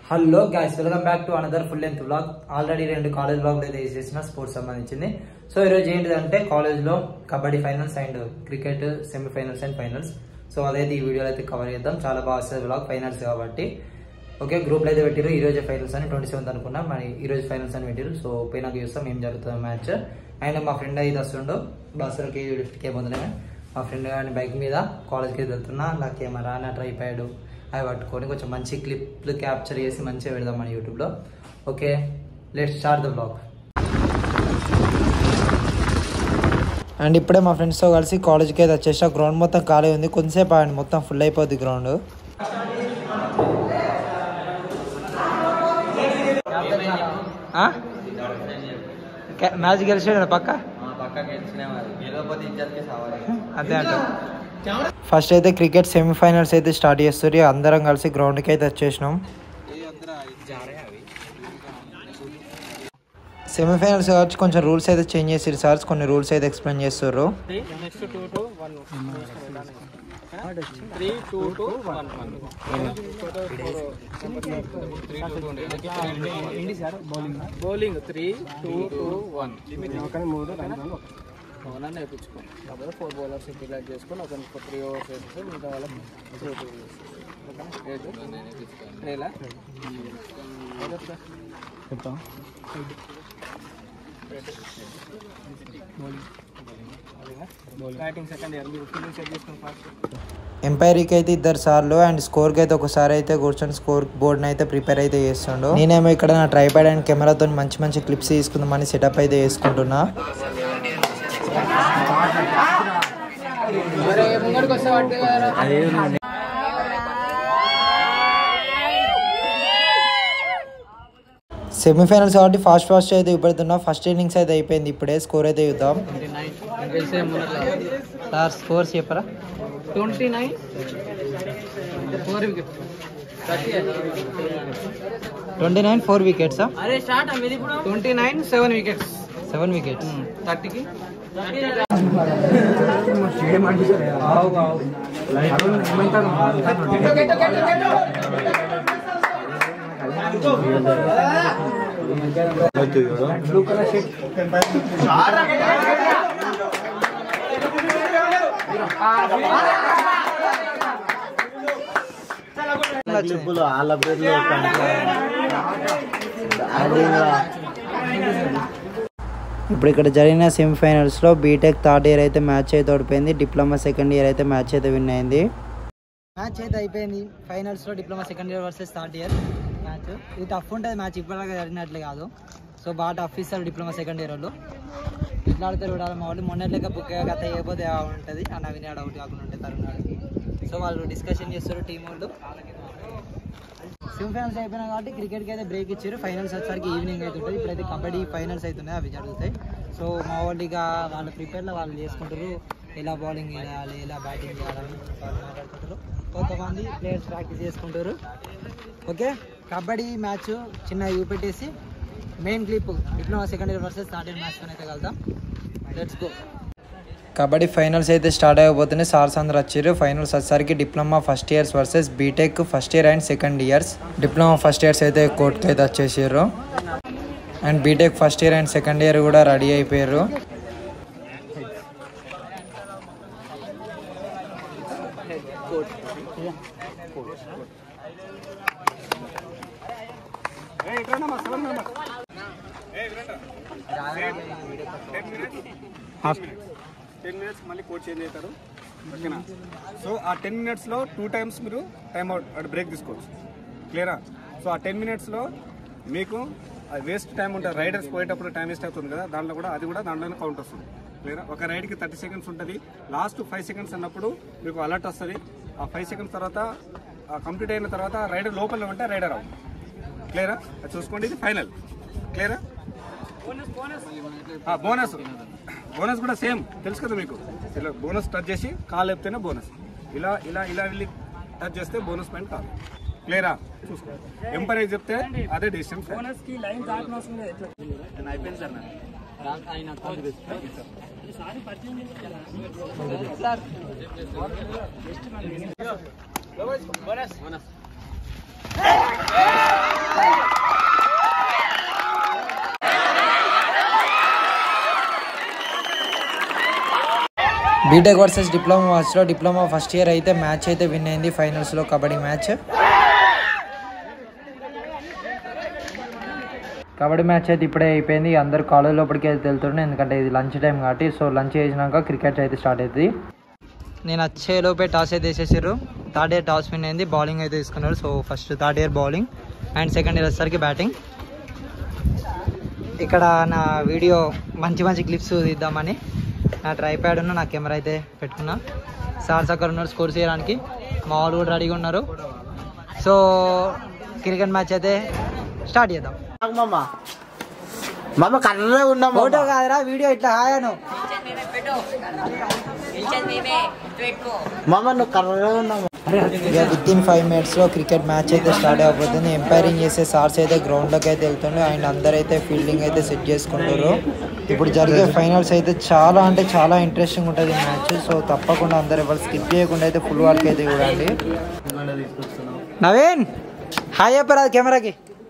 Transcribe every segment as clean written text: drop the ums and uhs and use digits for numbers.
Hello guys, welcome back to another full length vlog. Already 2 college వ్లాగ్లు అయితే చేసిన sports సంబంధించింది. సో ఈరోజు ఏంటిదంటే కాలేజ్ లో kabaddi finals and cricket semifinals and finals. So అదైతే ఈ వీడియోలో అయితే కవర్ చేద్దాం. చాలా బాగా వస్తుంది వ్లాగ్, ఫైనల్స్ కాబట్టి. ఓకే, గ్రూప్లో అయితే పెట్టారు. ఈ రోజే ఫైనల్స్ అని 27th అనుకున్నా, మరి ఈ రోజు ఫైనల్స్ అని పెట్టారు. సో పోయినాక చూస్తాం ఏం జరుగుతుంది మ్యాచ్. అండ్ మా ఫ్రెండ్ అయితే వస్తుండో బస్సులకి లిఫ్ట్కి ఏమవుతున్నాయి. మా ఫ్రెండ్ కానీ బైక్ మీద కాలేజ్కి వెళ్తున్నా, నా కెమెరా నా ట్రైప్యాడ్ అవి పట్టుకొని కొంచెం మంచి క్లిప్లు క్యాప్చర్ చేసి మంచిగా పెడదాం మన యూట్యూబ్లో. Okay, let's start the blog. And ఇప్పుడే మా ఫ్రెండ్స్తో కలిసి కాలేజ్కి అయితే వచ్చేసా. గ్రౌండ్ మొత్తం ఖాళీ ఉంది, కొంతసేపు ఆడి మొత్తం ఫుల్ అయిపోద్ది గ్రౌండ్. మ్యాచ్ గెలిచాడు పక్క అంతే అంట. ఫస్ట్ అయితే క్రికెట్ సెమీఫైనల్స్ అయితే స్టార్ట్ చేస్తారు. అందరం కలిసి గ్రౌండ్కి అయితే వచ్చేసినాం. సెమీఫైనల్స్ వచ్చి కొంచెం రూల్స్ అయితే చేంజ్ చేసారు సార్స్, కొన్ని రూల్స్ అయితే ఎక్స్ప్లెయిన్ చేస్తారు. బౌలింగ్ 3-2-1 అవునని నేర్పించుకోండి. కాకపోతే 4 బౌలర్స్ సెలెక్ట్ చేసుకొని ఒక 3 ఓవర్స్ వేస్తే మిగతా వాళ్ళకి 2 బ్యాటింగ్ సెకండ్ ఇయర్ మీరు ఫీల్డింగ్ సెట్ చేసుకుని ఫస్ట్. ఎంపైర్కి అయితే 2 సార్లు అండ్ స్కోర్కి అయితే ఒకసారి అయితే కూర్చొని స్కోర్ బోర్డ్ని అయితే ప్రిపేర్ అయితే చేస్తుండు. నేనేమో ఇక్కడ నా ట్రైపాడ్ అండ్ కెమెరాతో మంచి మంచి క్లిప్స్ తీసుకుందామని సెటప్ అయితే చేసుకుంటున్నా. సెమీఫైనల్స్ కాబట్టి ఫాస్ట్ అయితే ఇప్పుడుతున్నా. ఫస్ట్ ఇన్నింగ్స్ అయితే అయిపోయింది, ఇప్పుడే స్కోర్ అయితే చూద్దాం. సార్ స్కోర్స్ చెప్పరా? 29 4 వికెట్స్ 29 4 వికెట్స్. 29 7 wickets 7 wickets 30కి. ఇప్పుడు ఇక్కడ జరిగిన సెమీఫైనల్స్లో బీటెక్ థర్డ్ ఇయర్ అయితే మ్యాచ్ అయితే ఓడిపోయింది. డిప్లొమా సెకండ్ ఇయర్ అయితే మ్యాచ్ అయితే విన్ అయింది. మ్యాచ్ అయితే అయిపోయింది. ఫైనల్స్లో diploma second year versus third year match. ఇది టఫ్ ఉంటుంది మ్యాచ్, ఇప్పటిదాకా జరిగినట్లే కాదు. సో బాగా టఫ్ ఇస్తారు డిప్లొమా సెకండ్ ఇయర్ వాళ్ళు. ఇట్లా ఆడితే చూడాలి. మా వాళ్ళు మొన్నట్లేక బుక్ గత అయిపోతే ఉంటుంది ఆ నవీన్ ఆడ అవుట్ కాకుండా ఉంటే తరుణాడు. సో వాళ్ళు డిస్కషన్ చేస్తారు టీం వాళ్ళు. సెమీఫైనల్స్ అయిపోయినా కాబట్టి క్రికెట్కి అయితే బ్రేక్ ఇచ్చారు. ఫైనల్స్ వచ్చేసరికి ఈవినింగ్ అయితే ఉంటుంది. ఇప్పుడైతే కబడ్డీ ఫైనల్స్ అవుతున్నాయి, అవి జరుగుతాయి. సో మా వాళ్ళు ఇక వాళ్ళ ప్రిపేర్లో వాళ్ళు చేసుకుంటారు, ఎలా బౌలింగ్ చేయాలి ఎలా బ్యాటింగ్ చేయాలని వాళ్ళు మాట్లాడుకుంటారు. కొంతమంది ప్లేయర్స్ ప్రాక్టీస్ చేసుకుంటారు. ఓకే, కబడ్డీ మ్యాచ్ చిన్న చూపెట్టేసి main clip diploma second year versus third year match అయితే వెళ్తాం. Let's go. కబడ్డీ ఫైనల్స్ అయితే స్టార్ట్ అయిపోతున్నాయి. సార్స్ అందరూ వచ్చారు. ఫైనల్స్ వచ్చేసరికి diploma first years versus BTech first year and second years. Diploma first years అయితే కోర్టుకి అయితే వచ్చేసారు and BTech first year and second year కూడా రెడీ అయిపోయారు. టెన్ మినిట్స్ మళ్ళీ కోచ్ చేంజ్ అవుతారు. ఓకేనా? సో ఆ 10 మినిట్స్లో 2 టైమ్స్ మీరు టైం అవుట్ బ్రేక్ తీసుకోవచ్చు. క్లియరా? సో ఆ 10 మినిట్స్లో మీకు వేస్ట్ టైం ఉంటుంది. రైడర్స్ పోయేటప్పుడు టైం వేస్ట్ అవుతుంది కదా, దాంట్లో కూడా అది కూడా దాంట్లోనే కౌంట్ వస్తుంది. క్లియరా? ఒక రైడ్కి 30 సెకండ్స్ ఉంటుంది. లాస్ట్ 5 సెకండ్స్ అన్నప్పుడు మీకు అలర్ట్ వస్తుంది. ఆ 5 సెకండ్స్ తర్వాత కంప్లీట్ అయిన తర్వాత రైడర్ లోపల ఉంటే రైడర్ అవుట్. క్లియరా? అది చూసుకోండి, ఇది ఫైనల్. క్లియరా? బోనస్ కూడా సేమ్ తెలుసు కదా మీకు. ఇలా బోనస్ టచ్ చేసి కాల్ లేపితేనే బోనస్, ఇలా ఇలా ఇలా వెళ్ళి టచ్ చేస్తే బోనస్ పాయింట్ కాదు. క్లియరా? చూసుకో. ఎంపైర్ చెప్తే అదే డిసిషన్. అయిపోయింది sir. Sir BTech versus diploma మ్యాచ్లో డిప్లొమా ఫస్ట్ ఇయర్ అయితే మ్యాచ్ అయితే విన్ అయింది ఫైనల్స్లో కబడ్డీ మ్యాచ్. కబడ్డీ మ్యాచ్ అయితే ఇప్పుడే అయిపోయింది. అందరు కాలేజ్ లోపలికి అయితే వెళ్తున్నాయి ఎందుకంటే ఇది లంచ్ టైం కాబట్టి. సో లంచ్ చేసినాక క్రికెట్ అయితే స్టార్ట్ అవుతుంది. నేను వచ్చేలోపే టాస్ అయితే వేసేసారు. థర్డ్ ఇయర్ టాస్ విన్ అయింది, బౌలింగ్ అయితే తీసుకున్నారు. So first third year bowling and second year వచ్చేసరికి బ్యాటింగ్. ఇక్కడ నా వీడియో మంచి క్లిప్స్ తీద్దామని నా ట్రైప్యాడ్ ఉన్న నా కెమెరా అయితే పెట్టుకున్నా. సార్స్ అక్కడ ఉన్నారు స్కోర్ చేయడానికి, మా వాళ్ళు కూడా రెడీగా ఉన్నారు. సో క్రికెట్ మ్యాచ్ అయితే స్టార్ట్ చేద్దాం. ఫోటో కాదురా వీడియో ఇట్లా హాయాను with in 5 minutes cricket match అయితే స్టార్ట్ అయిపోతుంది. ఎంపైరింగ్ చేసే సార్స్ అయితే గ్రౌండ్లోకి అయితే వెళ్తుండే అండ్ అందరైతే ఫీల్డింగ్ అయితే సెట్ చేసుకుంటారు. ఇప్పుడు జరిగే ఫైనల్స్ అయితే చాలా అంటే చాలా ఇంట్రెస్టింగ్ ఉంటుంది ఈ మ్యాచ్. సో తప్పకుండా అందరు ఎవరు స్కిప్ చేయకుండా అయితే ఫుల్ వర్క్ అయితే చూడండి. నవీన్ హాయ్ చెప్పరా కెమెరాకి.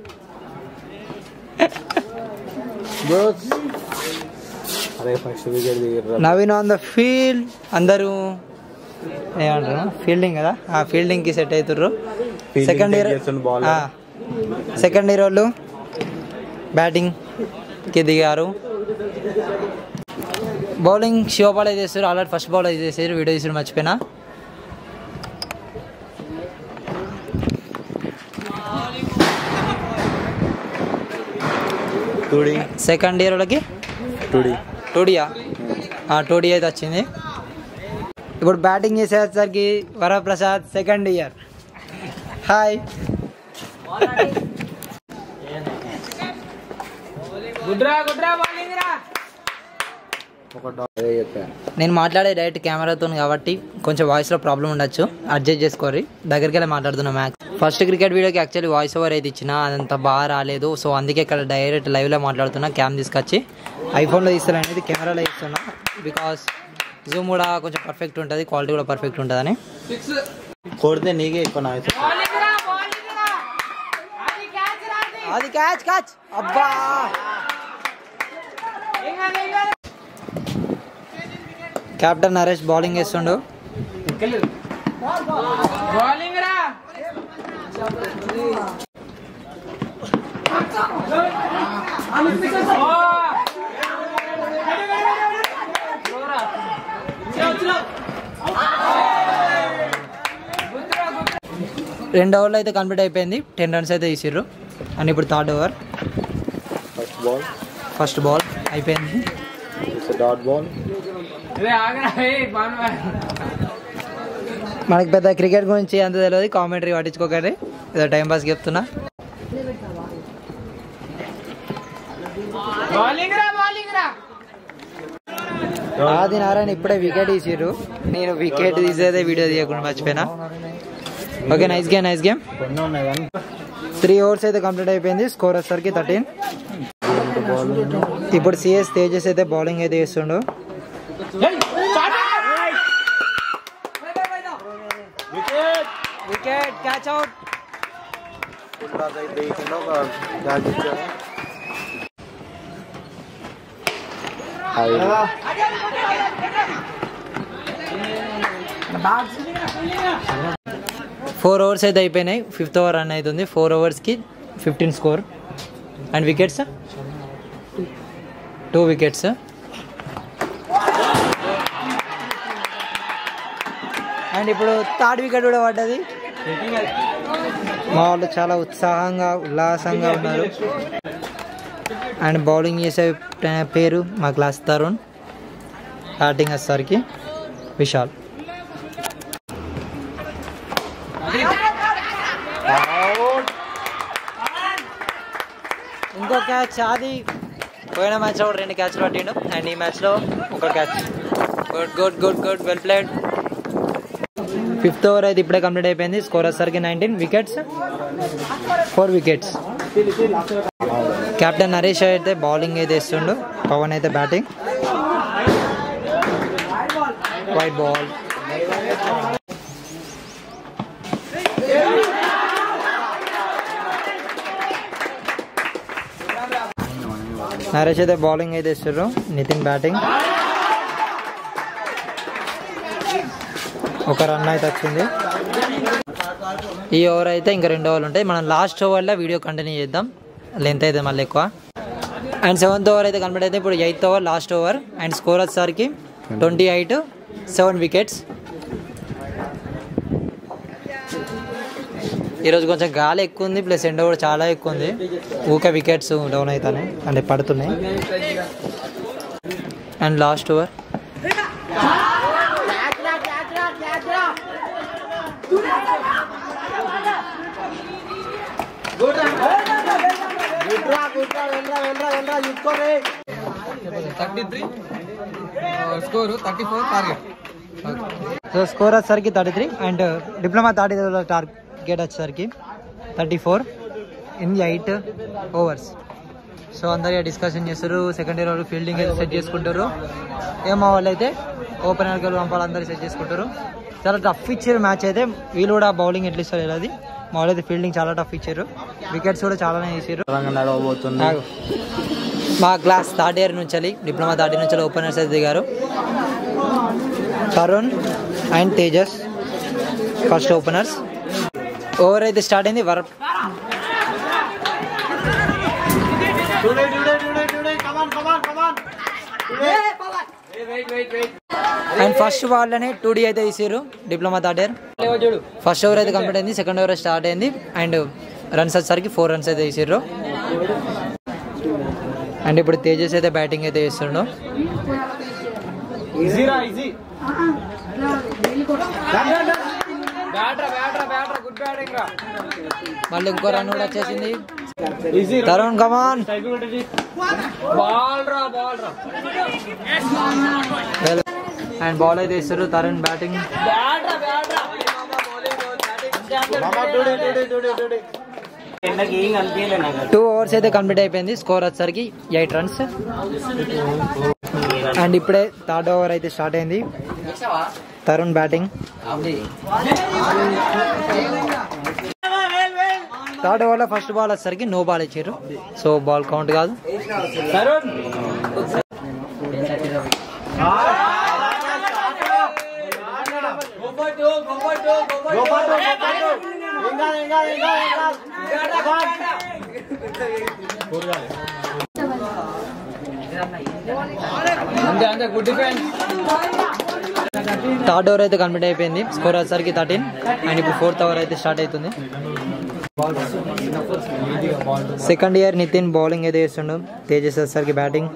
Naveen on the field. అందరూ ఏమంటారు ఫీల్డింగ్ కదా, ఆ ఫీల్డింగ్కి సెట్ అవుతుర్రు. సెకండ్ ఇయర్ వాళ్ళు బ్యాటింగ్కి దిగారు. బౌలింగ్ శివపాల్ అయితే చేస్తారు. ఆల్రెడీ ఫస్ట్ బాల్ అయితే చేసారు, వీడియో తీసుడు మర్చిపోయినా. సెకండ్ ఇయర్ వాళ్ళకి టూడీ అయితే వచ్చింది. ఇప్పుడు బ్యాటింగ్ చేసేసరికి వరప్రసాద్ సెకండ్ ఇయర్. హాయ్. నేను మాట్లాడే డైరెక్ట్ కెమెరాతో కాబట్టి కొంచెం వాయిస్లో ప్రాబ్లం ఉండొచ్చు, అడ్జస్ట్ చేసుకోరి. దగ్గరికి వెళ్ళి మాట్లాడుతున్నా మ్యాక్స్. ఫస్ట్ క్రికెట్ వీడియోకి యాక్చువల్లీ వాయిస్ ఓవర్ అయితే ఇచ్చిన, అదంత బాగా రాలేదు. సో అందుకే ఇక్కడ డైరెక్ట్ లైవ్లో మాట్లాడుతున్నా. క్యామ్ తీసుకొచ్చి ఐఫోన్లో తీస్తాను అనేది కెమెరాలో ఇస్తున్నా, బికాస్ జూమ్ కూడా కొంచెం పర్ఫెక్ట్ ఉంటుంది, క్వాలిటీ కూడా పర్ఫెక్ట్ ఉంటుందని. కొడితే నీకే ఎక్కువ నాయిస్. అది క్యాచ్ అబ్బా. కెప్టెన్ నరేష్ బౌలింగ్ వేస్తుండు. రెండు ఓవర్లు అయితే కంప్లీట్ అయిపోయింది, 10 runs అయితే తీసిర్రు. అండ్ ఇప్పుడు థర్డ్ ఓవర్. ఫస్ట్ బాల్ అయిపోయింది. మనకి పెద్ద క్రికెట్ గురించి అంత తెలియదు, కామెంటరీ పట్టించుకోకండి, ఏదో టైం పాస్ చెప్తున్నా. ఆది నారాయణ ఇప్పుడే వికెట్ తీసిర్రు. నేను వికెట్ తీసేదే వీడియో తీయకుండా మర్చిపోయినా. Okay, nice game. 3 overs అయితే కంప్లీట్ అయిపోయింది. స్కోర్ వచ్చేసరికి 13. ఇప్పుడు సిఎస్ తేజస్ అయితే బౌలింగ్ అయితే వేస్తుండు. Wicket catch out. Four overs అయితే అయిపోయినాయి, 5th over రన్ అవుతుంది. 4 overs 15 score. And wickets 2 wickets. And ఇప్పుడు థర్డ్ వికెట్ కూడా పడ్డది. మా వాళ్ళు చాలా ఉత్సాహంగా ఉల్లాసంగా ఉన్నారు. అండ్ బౌలింగ్ చేసే పేరు మా క్లాస్ తరుణ్, బ్యాటింగ్ వచ్చేసరికి విశాల్. ఇంకో క్యాచ్. అది పోయిన మ్యాచ్లో 2 క్యాచ్లు పట్టిండు అండ్ ఈ మ్యాచ్లో 1 catch. Good well played. 5th over అయితే ఇప్పుడే కంప్లీట్ అయిపోయింది. స్కోర్ వచ్చేసరికి 19 wickets, 4 wickets. కెప్టెన్ నరేష్ అయితే బౌలింగ్ అయితే ఇస్తుండు, పవన్ అయితే బ్యాటింగ్. White ball. నరేష్ అయితే బౌలింగ్ అయితే ఇస్తారు, నితిన్ బ్యాటింగ్. ఒక రన్ అయితే వచ్చింది. ఈ ఓవర్ అయితే ఇంకా 2 ఓవర్లు ఉంటాయి. మనం లాస్ట్ ఓవర్లో వీడియో కంటిన్యూ చేద్దాం, లెంత్ అయితే మళ్ళీ ఎక్కువ. అండ్ 7th ఓవర్ అయితే కంప్లీట్ అయితే ఇప్పుడు 8th over last over. And score వచ్చేసరికి 28, 7 వికెట్స్. ఈరోజు కొంచెం గాలి ఎక్కువ ఉంది, ప్లస్ ఎండ కూడా చాలా ఎక్కువ ఉంది. ఊకే వికెట్స్ డౌన్ అవుతాయి అంటే పడుతున్నాయి. And last over so score వచ్చేసరికి 33 అండ్ డిప్లొమా టార్గెట్ వచ్చేసరికి 34 ఇన్ 8 ఓవర్స్. సో అందరు డిస్కషన్ చేస్తారు. సెకండ్ ఇయర్ వాళ్ళు ఫీల్డింగ్ అయితే సెట్ చేసుకుంటారు. ఏమో వాళ్ళు అయితే ఓపెనర్ గెలు పంపాలి, అందరూ సెట్ చేసుకుంటారు. చాలా టఫ్ ఇచ్చారు మ్యాచ్ అయితే. వీళ్ళు కూడా బౌలింగ్ ఎట్లా ఇస్తారు అది, మా వాళ్ళు అయితే ఫీల్డింగ్ చాలా టఫ్ ఇచ్చారు. వికెట్స్ కూడా చాలానే వేసారు. మా క్లాస్ 3rd ఇయర్ నుంచి డిప్లొమా 3rd ఇయర్ నుంచి ఓపెనర్స్ అయితే దిగారు. Tarun and Tejas first openers. Over అయితే స్టార్ట్ అయింది. అండ్ ఫస్ట్ బాల్లోనే 2D అయితే తీసారు diploma 3rd year. First over అయితే కంప్లీట్ అయింది. సెకండ్ ఓవర్ స్టార్ట్ అయింది. అండ్ రన్స్ వచ్చేసరికి 4 రన్స్ అయితే తీసారు. అండ్ ఇప్పుడు తేజస్ అయితే బ్యాటింగ్ అయితే చేస్తుండు. మళ్ళీ ఇంకో రన్ కూడా వచ్చేసింది. తరుణ్ కమాన్. అండ్ బాల్ అయితే ఇస్తారు. తరుణ్ బ్యాటింగ్. 2 ఓవర్స్ అయితే కంప్లీట్ అయిపోయింది. స్కోర్ వచ్చేసరికి 8 రన్స్. అండ్ ఇప్పుడే 3rd ఓవర్ అయితే స్టార్ట్ అయింది. తరుణ్ బ్యాటింగ్. 3rd ఓవర్లో ఫస్ట్ బాల్ వచ్చేసరికి నో బాల్ ఇచ్చారు. సో బాల్ కౌంట్ కాదు. థర్డ్ ఓవర్ అయితే కంప్లీట్ అయిపోయింది. స్కోర్ వచ్చేసరికి 13. అండ్ ఇప్పుడు 4th ఓవర్ అయితే స్టార్ట్ అవుతుంది. సెకండ్ ఇయర్ నితిన్ బౌలింగ్ అయితే వేస్తుండు. తేజస్ వచ్చేసరికి బ్యాటింగ్.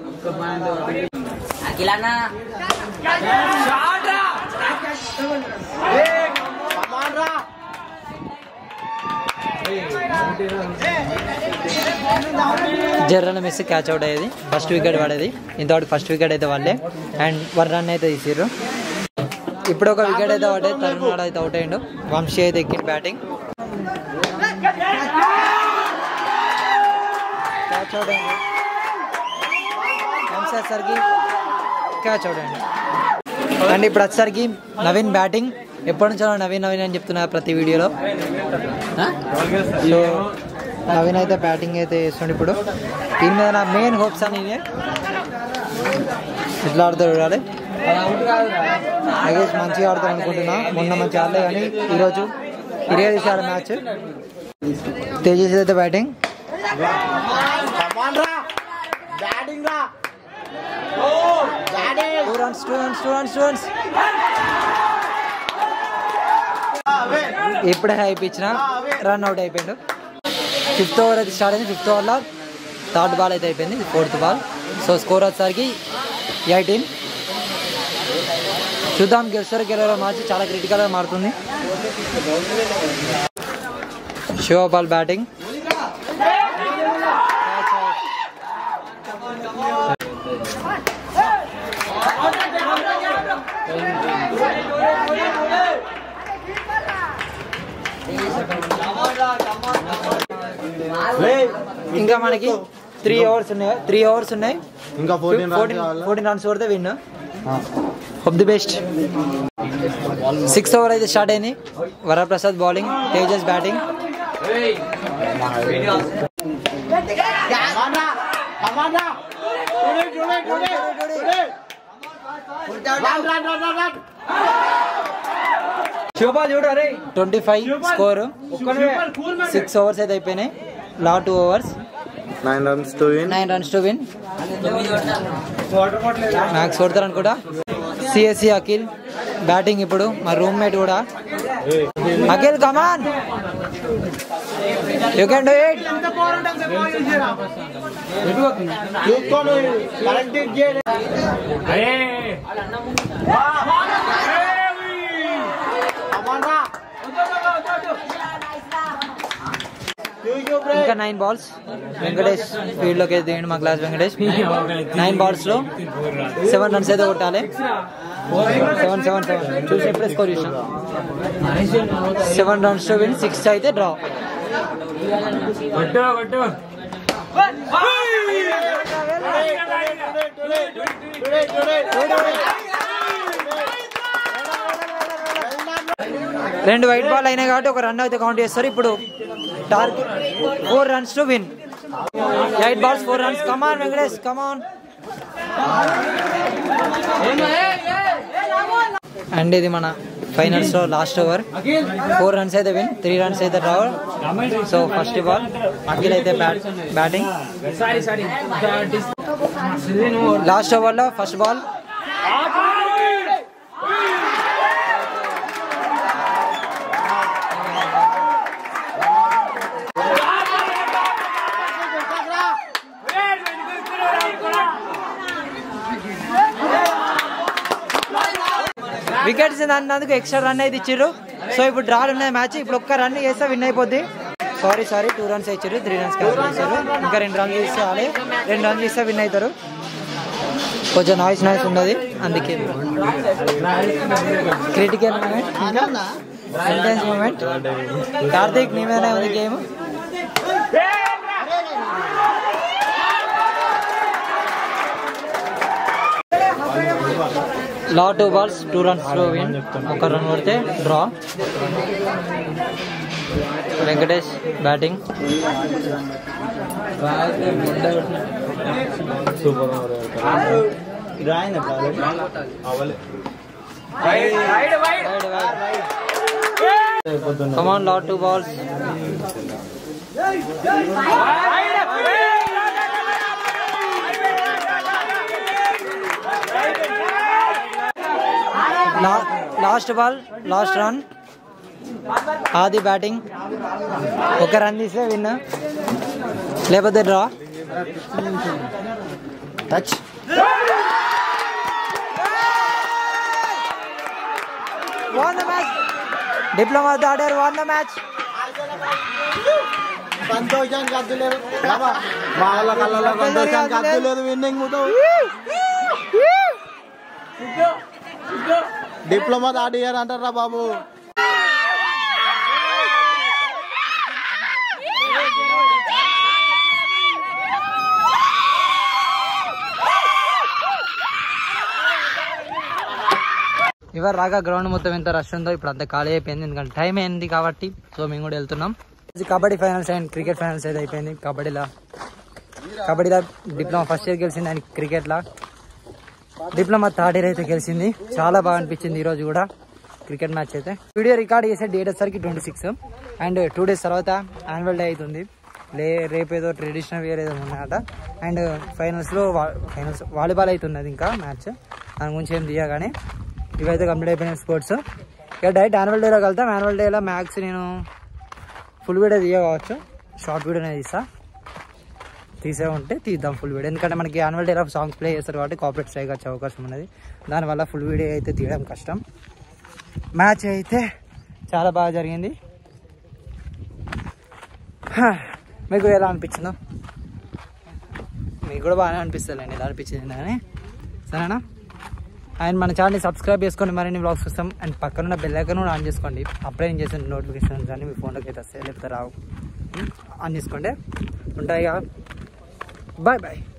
జర్రన మిస్ క్యాచ్ అవుట్ అయ్యేది. ఫస్ట్ వికెట్ పడేది. ఇంతవరకు ఫస్ట్ వికెట్ అయితే వాళ్ళే. అండ్ 1 రన్ అయితే తీసిర్రు. ఇప్పుడు ఒక వికెట్ అయితే పడ్డది. తరుణ్ అయితే అవుట్ అయ్యిండు. వంశీ అయితే ఎక్కిండు బ్యాటింగ్. క్యాచ్ అవుట్ అయింది. వంశీ వచ్చేసరికి క్యాచ్ అవుట్ అయింది. అండ్ ఇప్పుడు వచ్చేసరికి నవీన్ బ్యాటింగ్. ఎప్పటి నుంచో నవీన్ అని చెప్తున్నా ప్రతి వీడియోలో. సో నవీన్ అయితే బ్యాటింగ్ అయితే చేస్తుండే. ఇప్పుడు దీని మీద నా మెయిన్ హోప్స్ అని ఎట్లా ఆడతాడు చూడాలి. నగేష్ మంచిగా ఆడతాడు అనుకుంటున్నా. మొన్న మంచిగా ఆడలే కానీ ఈరోజు 20 తీసాడు మ్యాచ్. తేజస్ అయితే బ్యాటింగ్. Two runs. ఇప్పుడే అయిపోయిన రన్ అవుట్ అయిపోయిండు. 5th ఓవర్ అయితే స్టార్ట్ అయింది. 5th ఓవర్లో 3rd బాల్ అయితే అయిపోయింది. 4th ball. సో స్కోర్ వచ్చేసరికి 18. చూద్దాం గెలుస్తారో మ్యాచ్ చాలా క్రిటికల్గా మారుతుంది. శివపాల్ బ్యాటింగ్. ఇంకా మనకి 3 ఓవర్స్ ఉన్నాయి. ఇంకా 14 రన్స్ కొడితే win. All the best. 6th over అయితే స్టార్ట్ అయింది. Varaprasad bowling. Tejas batting. 25 score. 6 overs అయితే అయిపోయినాయి. లా 2 overs 9 runs to win. Max కొడతారు అనుకుంటా. సిఎస్సి అఖిల్ బ్యాటింగ్ ఇప్పుడు. మా రూమ్మేట్ కూడా. Akhil come on, you can do it. ఇంకా 9 balls. వెంకటేష్ ఫీల్డ్ లోకి దిగండి. మా క్లాస్ వెంకటేష్ 9 balls లో 7 runs అయితే కొట్టాలి. 7 చూసి ఎప్పుడే స్కోర్ చూసాం. 7 runs to win, 6 అయితే డ్రా. రెండు వైట్ బాల్ అయినాయి కాబట్టి ఒక రన్ అయితే కౌంట్ చేస్తారు. ఇప్పుడు target 4 runs to win. 8 balls 4 runs. Come on Venkatesh, come on. And ఇది మన ఫైనల్స్ లో లాస్ట్ ఓవర్. 4 runs అయితే విన్, 3 runs అయితే draw. So first ball Akhil అయితే బ్యాటింగ్. లాస్ట్ ఓవర్ లో ఫస్ట్ బాల్ వికెట్స్ అన్నందుకు ఎక్స్ట్రా రన్ అయితే ఇచ్చారు. సో ఇప్పుడు డ్రా ఉన్నాయి మ్యాచ్. ఇప్పుడు ఒక్క రన్ చేస్తే విన్ అయిపోద్ది. సారీ 2 runs ఇచ్చారు, 3 runs క్యాన్సిల్ చేశారు. ఇంకా 2 runs చేస్తే 2 runs చేస్తే విన్ అవుతారు. కొంచెం నాయిస్ ఉన్నది అందుకే. Critical moment, intense moment. Karthik నీ మీదనే ఉంది గేమ్. లా 2 balls 2 runs లో విన్. ఒక రన్ కొడితే డ్రా. వెంకటేష్ బ్యాటింగ్. కమాన్, లా 2 balls. Last ball, last run. Adi batting. ఒక రన్ తీస్తే విన్, లేకపోతే draw. Touch. won the match. Diploma ఆడారు, won the match. సంతోషానికి అద్దు లేదు వాళ్ళ కళ్ళలో, సంతోషానికి అద్దు లేదు. విన్నింగ్ డిప్లొమా ఆడియారు అంటారా బాబు. ఇవాళ రాగా గ్రౌండ్ మొత్తం ఎంత రష్ ఉందో ఇప్పుడు అంత ఖాళీ అయిపోయింది, ఎందుకంటే టైం అయింది కాబట్టి. సో మేము కూడా వెళ్తున్నాం. Kabaddi finals and cricket finals అయితే అయిపోయింది. కబడ్డీలో డిప్లొమా ఫస్ట్ ఇయర్ గెలిచింది, అండ్ క్రికెట్లో డిప్లొమా థర్డ్ ఇయర్ అయితే గెలిచింది. చాలా బాగా అనిపించింది ఈరోజు కూడా క్రికెట్ మ్యాచ్ అయితే. వీడియో రికార్డ్ చేసే డేట్ వచ్చేసరికి 26, అండ్ 2 days తర్వాత యాన్యువల్ డే అవుతుంది. రేపు ఏదో ట్రెడిషనల్ వేర్ ఏదో ఉన్నాయట. అండ్ ఫైనల్స్ వాలీబాల్ అవుతున్నది ఇంకా మ్యాచ్, దాని గురించి ఏం తీయగానే ఇవైతే కంప్లీట్ అయిపోయినాయి స్పోర్ట్స్. ఇక డైరెక్ట్ యాన్యువల్ డేలో వెళ్తాం. యాన్యువల్ డేలో మ్యాక్స్ నేను ఫుల్ వీడియో తీయవచ్చు, షార్ట్ వీడియోనే తీసే ఉంటే తీద్దాం ఫుల్ వీడియో. ఎందుకంటే మనకి annual day of songs play చేస్తారు కాబట్టి కాపరేట్ స్ట్రైక్ వచ్చే అవకాశం ఉన్నది. దానివల్ల ఫుల్ వీడియో అయితే తీయడం కష్టం. మ్యాచ్ అయితే చాలా బాగా జరిగింది. మీకు ఎలా అనిపించిందో? మీకు కూడా బాగానే అనిపిస్తుందండి, ఎలా అనిపించింది అని. సరేనా? అండ్ మన ఛానల్ని సబ్స్క్రైబ్ చేసుకోండి మరిన్ని వ్లాగ్స్ కోసం. అండ్ పక్కనున్న బెల్ ఐకాన్ కూడా ఆన్ చేసుకోండి. అప్పుడే నేను చేసిన నోటిఫికేషన్స్ అన్నీ మీ ఫోన్లోకి అయితే వస్తాయి, లేకపోతే రావు. ఆన్ చేసుకోండి. ఉంటాయి. Bye bye.